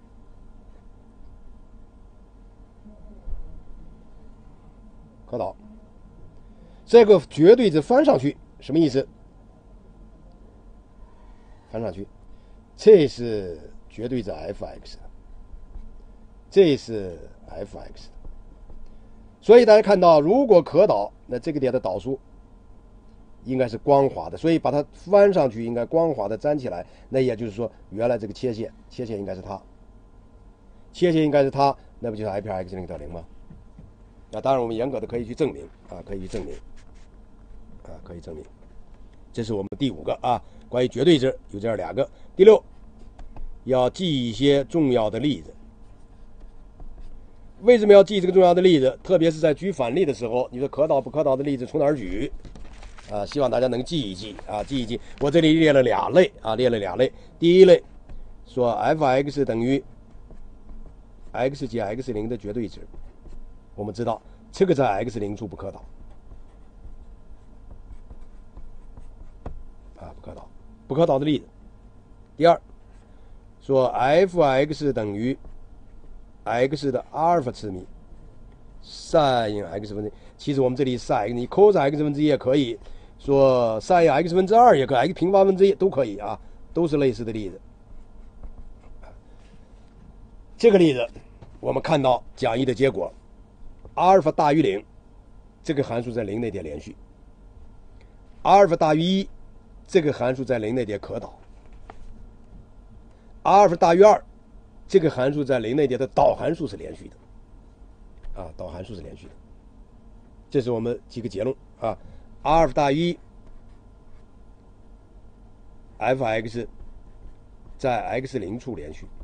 可导。这个绝对值翻上去什么意思？翻上去， 这是绝对值 f(x)， 这是 f(x)。所以大家看到，如果可导，那这个点的导数应该是光滑的，所以把它翻上去应该光滑的粘起来。那也就是说，原来这个切线，切线应该是它，切线应该是它，那不就是 i 撇 x 零等于零吗？那当然，我们严格的可以去证明啊，可以去证明啊，可以证明。这是我们第五个啊，关于绝对值有这样两个。第六，要记一些重要的例子。为什么要记这个重要的例子？特别是在举反例的时候，你说可导不可导的例子从哪儿举？啊，希望大家能记一记啊，记一记。我这里列了俩类啊，列了俩类。第一类说 f(x) 等于 x 减 x 零的绝对值，我们知道这个在 x 零处不可导啊，不可导，不可导的例子。第二，说 f(x) 等于 x 的阿尔法次幂 sin x 分之一，其实我们这里 sin 你 cos x 分之一也可以，说 sin x 分之二也可以 ，x 平方分之一都可以啊，都是类似的例子。这个例子我们看到讲义的结果，阿尔法大于零，这个函数在零那点连续；阿尔法大于一，这个函数在零那点可导；阿尔法大于二，这个函数在零那点的导函数是连续的，啊，导函数是连续的。这是我们几个结论啊。阿尔法大于一 ，f(x) 在 x 零处连续，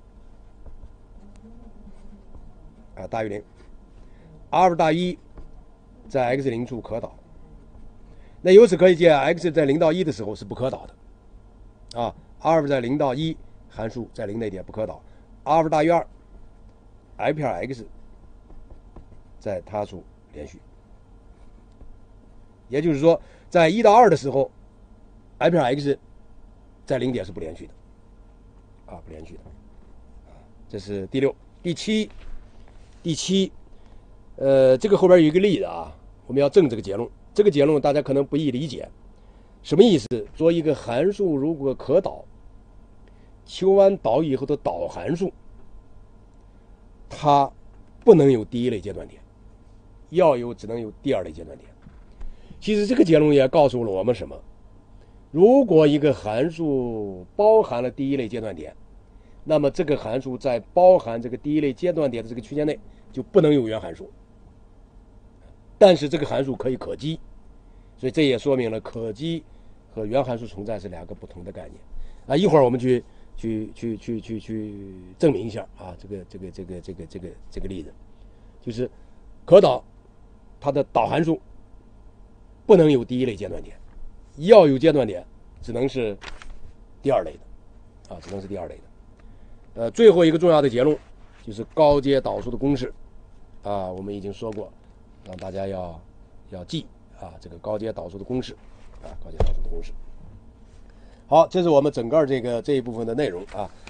啊，大于零。阿尔法大于一，在 x 零处可导。那由此可以见 ，x 在零到一的时候是不可导的，啊，阿尔法在零到一，函数在零那点不可导。阿尔法大于二 ，i 撇 x 在它处连续。也就是说，在一到二的时候 ，i 撇 x 在零点是不连续的，啊，不连续的。这是第六、第七、第七，呃，这个后边有一个例子啊，我们要证这个结论。这个结论大家可能不易理解，什么意思？说一个函数如果可导，求完导以后的导函数，它不能有第一类阶段点，要有只能有第二类阶段点。其实这个结论也告诉了我们什么？如果一个函数包含了第一类阶段点，那么这个函数在包含这个第一类阶段点的这个区间内就不能有原函数。但是这个函数可以可积，所以这也说明了可积和原函数存在是两个不同的概念啊。一会儿我们去去去去去去证明一下啊，这个这个这个这个这个这个例子，就是可导它的导函数不能有第一类阶段点，要有阶段点只能是第二类的啊，只能是第二类的。呃，最后一个重要的结论就是高阶导数的公式啊，我们已经说过。让大家要要记啊，这个高阶导数的公式啊，高阶导数的公式。好，这是我们整个这个这一部分的内容啊。